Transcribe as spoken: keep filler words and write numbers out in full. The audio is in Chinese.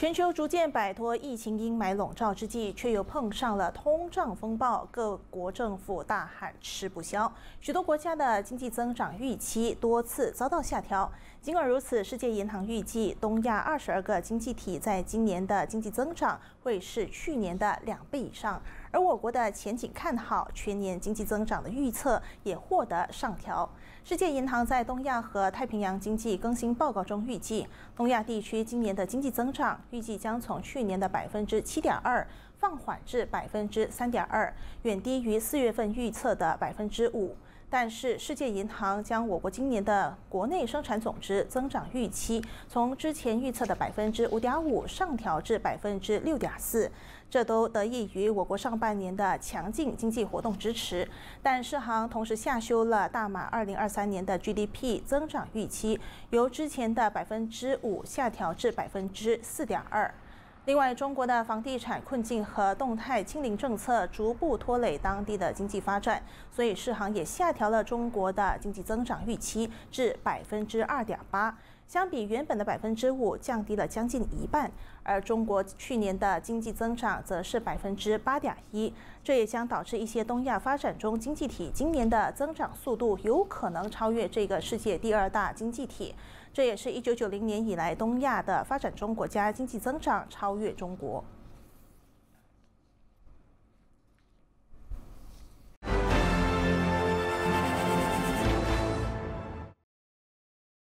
全球逐渐摆脱疫情阴霾笼罩之际，却又碰上了通胀风暴，各国政府大喊吃不消，许多国家的经济增长预期多次遭到下调。尽管如此，世界银行预计东亚二十二个经济体在今年的经济增长会是去年的两倍以上，而我国的前景看好，全年经济增长的预测也获得上调。世界银行在东亚和太平洋经济更新报告中预计，东亚地区今年的经济增长预计将从去年的百分之七点二放缓至百分之三点二，远低于四月份预测的百分之五。但是，世界银行将我国今年的国内生产总值增长预期从之前预测的百分之五点五上调至百分之六点四，这都得益于我国上半年的强劲经济活动支持。但世行同时下修了大马二零二三年的 G D P 增长预期，由之前的百分之五下调至百分之四点二。另外，中国的房地产困境和动态清零政策逐步拖累当地的经济发展，所以世行也下调了中国的经济增长预期至百分之二点八，相比原本的百分之五降低了将近一半。而中国去年的经济增长则是百分之八点一，这也将导致一些东亚发展中经济体今年的增长速度有可能超越这个世界第二大经济体。这也是一九九零年以来东亚的发展中国家经济增长超越中国。